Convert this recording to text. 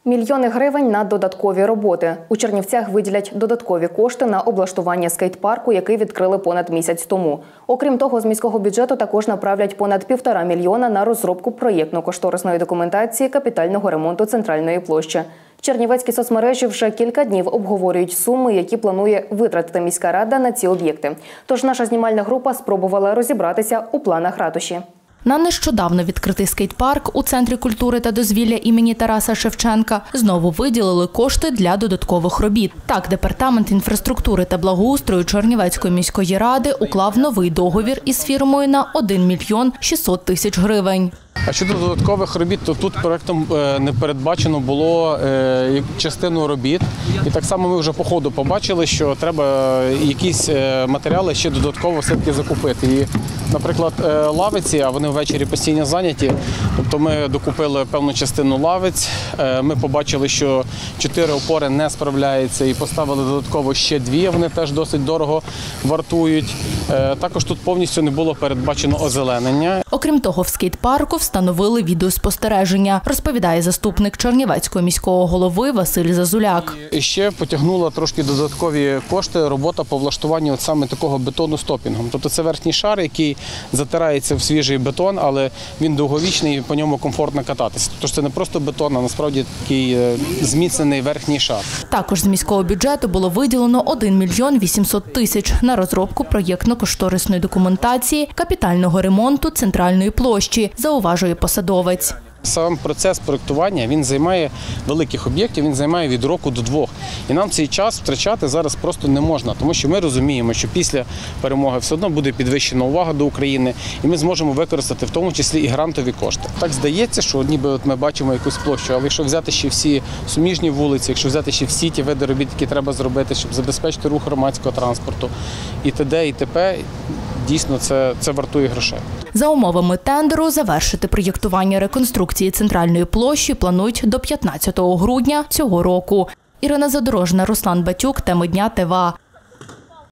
Мільйони гривень на додаткові роботи. У Чернівцях виділять додаткові кошти на облаштування скейт-парку, який відкрили понад місяць тому. Окрім того, з міського бюджету також направлять понад 1,5 мільйона на розробку проєктно-кошторисної документації капітального ремонту центральної площі. Чернівецькі соцмережі вже кілька днів обговорюють суми, які планує витратити міська рада на ці об'єкти. Тож наша знімальна група спробувала розібратися у планах ратуші. На нещодавно відкритий скейт-парк у Центрі культури та дозвілля імені Тараса Шевченка знову виділили кошти для додаткових робіт. Так, Департамент інфраструктури та благоустрою Чернівецької міської ради уклав новий договір із фірмою на 1 мільйон 600 тисяч гривень. А щодо додаткових робіт, то тут проєктом не передбачено було частину робіт. І так само ми вже по ходу побачили, що треба якісь матеріали ще додатково все-таки закупити. І, наприклад, лавиці, а вони ввечері постійно зайняті, тобто ми докупили певну частину лавиць, ми побачили, що 4 опори не справляються і поставили додатково ще 2, вони теж досить дорого вартують. Також тут повністю не було передбачено озеленення. Окрім того, в скейт-парку встановили відеоспостереження, розповідає заступник Чернівецького міського голови Василь Зазуляк. І ще потягнула трошки додаткові кошти робота по влаштуванню саме такого бетону стопінгом. Тобто це верхній шар, який затирається в свіжий бетон, але він довговічний і по ньому комфортно кататися. Тож це не просто бетон, а насправді такий зміцнений верхній шар. Також з міського бюджету було виділено 1 мільйон 800 тисяч на розробку проєктно-кошторисної документації капітального ремонту центральної площі, зауважує посадовець. Сам процес проєктування, він займає великих об'єктів, він займає від року до 2. І нам цей час втрачати зараз просто не можна, тому що ми розуміємо, що після перемоги все одно буде підвищена увага до України, і ми зможемо використати в тому числі і грантові кошти. Так здається, що ніби от ми бачимо якусь площу, але якщо взяти ще всі суміжні вулиці, якщо взяти ще всі ті види робіт, які треба зробити, щоб забезпечити рух громадського транспорту, і т.д. і т.п., дійсно це вартує грошей. За умовами тендеру завершити проєктування реконструкції центральної площі планують до 15 грудня цього року. Ірина Задорожна, Руслан Батюк, Теми дня ТВА.